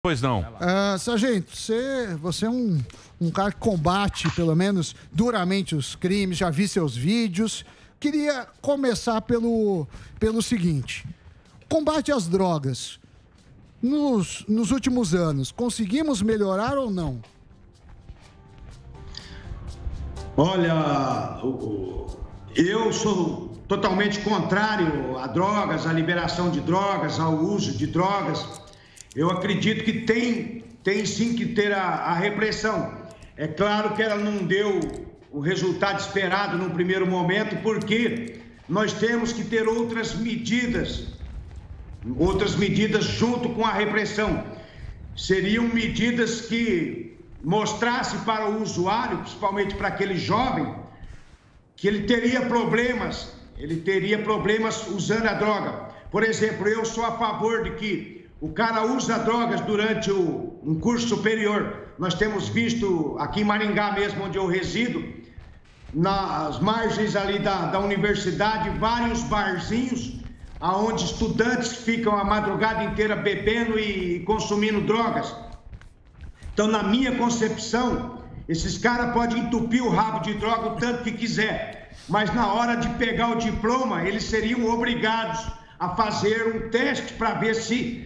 Pois não. Sargento, você é um cara que combate, pelo menos, duramente os crimes, já vi seus vídeos. Queria começar pelo seguinte: combate às drogas. Nos últimos anos, conseguimos melhorar ou não? Olha, eu sou totalmente contrário a drogas, à liberação de drogas, ao uso de drogas. Eu acredito que tem sim que ter a repressão. É claro que ela não deu o resultado esperado no primeiro momento, porque nós temos que ter outras medidas junto com a repressão. Seriam medidas que mostrassem para o usuário, principalmente para aquele jovem, que ele teria problemas usando a droga. Por exemplo, eu sou a favor de que o cara usa drogas durante um curso superior. Nós temos visto aqui em Maringá mesmo, onde eu resido, nas margens ali da universidade, vários barzinhos, onde estudantes ficam a madrugada inteira bebendo e consumindo drogas. Então, na minha concepção, esses caras podem entupir o rabo de droga o tanto que quiser, mas na hora de pegar o diploma, eles seriam obrigados a fazer um teste para ver se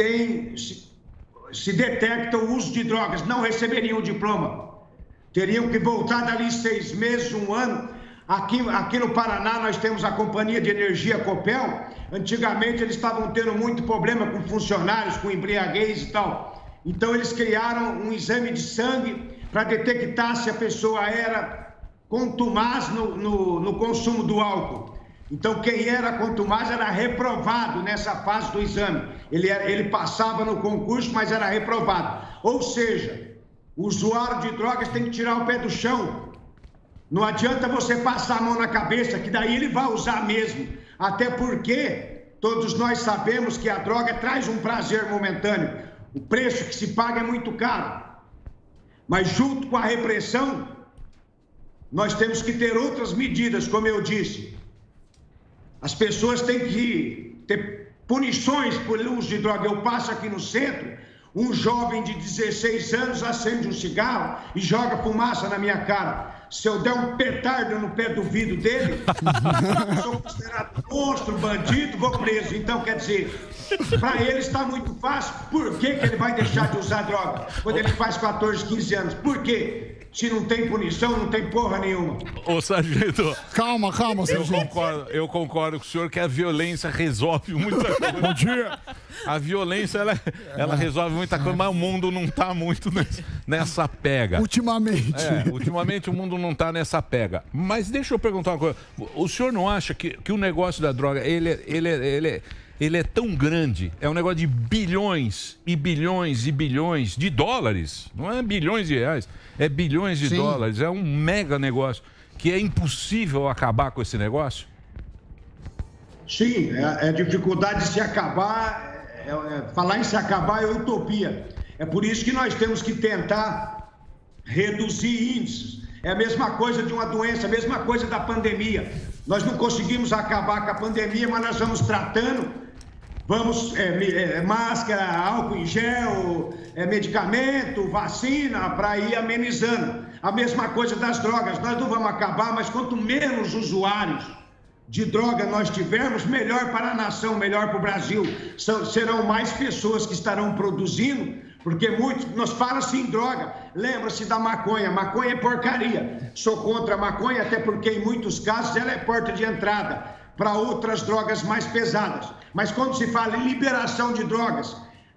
detecta o uso de drogas. Não receberiam o diploma. Teriam que voltar dali 6 meses, 1 ano. Aqui no Paraná nós temos a Companhia de Energia Copel. Antigamente eles estavam tendo muito problema com funcionários, com embriaguez e tal. Então eles criaram um exame de sangue para detectar se a pessoa era contumaz no consumo do álcool. Então, quem era contumaz era reprovado nessa fase do exame. Ele passava no concurso, mas era reprovado. Ou seja, o usuário de drogas tem que tirar o pé do chão. Não adianta você passar a mão na cabeça, que daí ele vai usar mesmo. Até porque todos nós sabemos que a droga traz um prazer momentâneo. O preço que se paga é muito caro. Mas junto com a repressão, nós temos que ter outras medidas, como eu disse. As pessoas têm que ter punições por uso de droga. Eu passo aqui no centro, um jovem de 16 anos acende um cigarro e joga fumaça na minha cara. Se eu der um petardo no pé do vidro dele, eu sou considerado monstro, bandido, vou preso. Então, quer dizer, para ele está muito fácil. Por que ele vai deixar de usar droga quando ele faz 14, 15 anos? Por quê? Se não tem punição, não tem porra nenhuma. Ô, sargento. Calma, sargento. Eu concordo com o senhor que a violência resolve muita coisa. Bom dia. A violência, ela resolve muita coisa, mas o mundo não está muito nessa pega. Ultimamente. Ultimamente o mundo não está nessa pega. Mas deixa eu perguntar uma coisa. O senhor não acha que o negócio da droga, ele é tão grande, é um negócio de bilhões e bilhões e bilhões de dólares, não é bilhões de reais, é bilhões de dólares, é um mega negócio, que é impossível acabar com esse negócio? Sim, a dificuldade de se acabar, falar em se acabar é utopia. É por isso que nós temos que tentar reduzir índices. É a mesma coisa de uma doença, a mesma coisa da pandemia. Nós não conseguimos acabar com a pandemia, mas nós vamos tratando. Vamos, máscara, álcool em gel, medicamento, vacina, para ir amenizando. A mesma coisa das drogas. Nós não vamos acabar, mas quanto menos usuários de droga nós tivermos, melhor para a nação, melhor para o Brasil. Serão mais pessoas que estarão produzindo, porque nós falamos em droga. Lembra-se da maconha. Maconha é porcaria. Sou contra a maconha, até porque em muitos casos ela é porta de entrada para outras drogas mais pesadas. Mas quando se fala em liberação de drogas,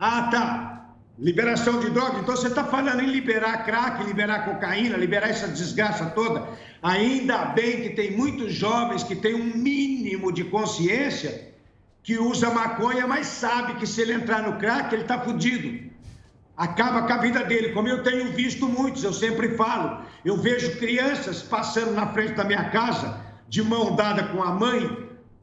liberação de drogas, então você está falando em liberar crack, liberar cocaína, liberar essa desgraça toda. Ainda bem que tem muitos jovens que têm um mínimo de consciência, que usa maconha, mas sabe que se ele entrar no crack, ele está fudido. Acaba com a vida dele, como eu tenho visto muitos, eu sempre falo. Eu vejo crianças passando na frente da minha casa, de mão dada com a mãe,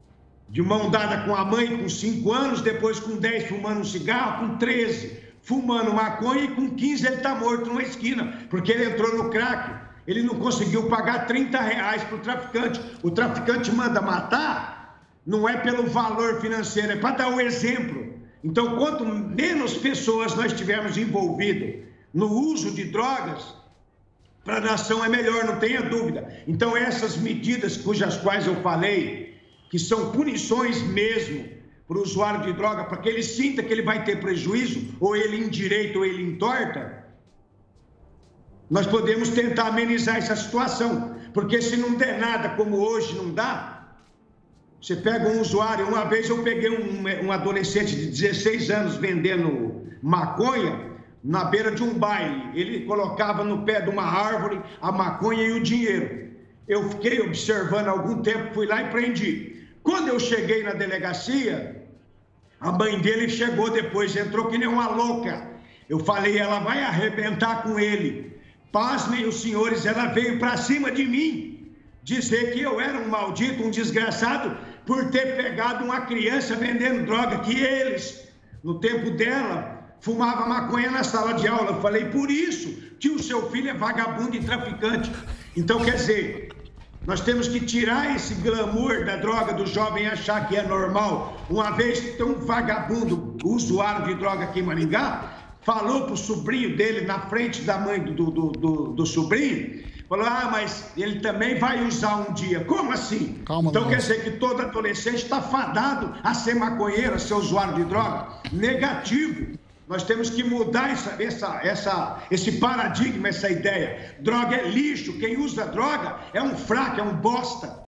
com 5 anos, depois com 10 fumando um cigarro, com 13 fumando maconha e com 15 ele está morto numa esquina, porque ele entrou no crack. Ele não conseguiu pagar R$30 para o traficante. O traficante manda matar, não é pelo valor financeiro, é para dar o exemplo. Então, quanto menos pessoas nós tivermos envolvidas no uso de drogas, para a nação é melhor, não tenha dúvida. Então, essas medidas cujas quais eu falei, que são punições mesmo para o usuário de droga, para que ele sinta que ele vai ter prejuízo, ou ele endireita ou ele entorta, nós podemos tentar amenizar essa situação. Porque se não der nada, como hoje não dá, você pega um usuário. Uma vez eu peguei um adolescente de 16 anos vendendo maconha na beira de um baile. Ele colocava no pé de uma árvore a maconha e o dinheiro. Eu fiquei observando há algum tempo, fui lá e prendi. Quando eu cheguei na delegacia, a mãe dele chegou depois, entrou que nem uma louca. Eu falei, ela vai arrebentar com ele. Pasmem os senhores, ela veio para cima de mim, dizer que eu era um maldito, um desgraçado, por ter pegado uma criança vendendo droga, que eles, no tempo dela, fumava maconha na sala de aula. Eu falei, por isso que o seu filho é vagabundo e traficante. Então, quer dizer, nós temos que tirar esse glamour da droga, do jovem achar que é normal. Uma vez que tem um vagabundo, usuário de droga aqui em Maringá, falou pro sobrinho dele, na frente da mãe do sobrinho, falou, mas ele também vai usar um dia. Como assim? Calma, então quer dizer que todo adolescente está fadado a ser maconheiro, a ser usuário de droga? Negativo. Nós temos que mudar esse paradigma, essa ideia. Droga é lixo, quem usa droga é um fraco, é um bosta.